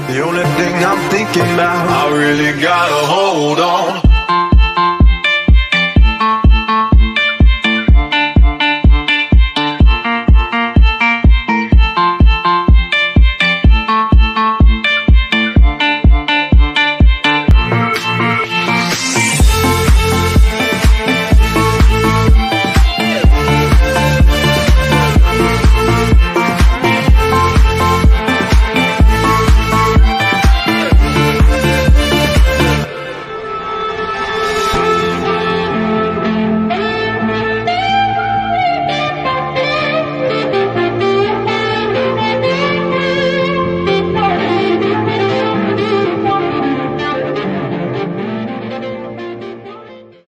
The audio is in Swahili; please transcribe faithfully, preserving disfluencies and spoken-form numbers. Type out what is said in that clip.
The only thing I'm thinking about, I really gotta hold on.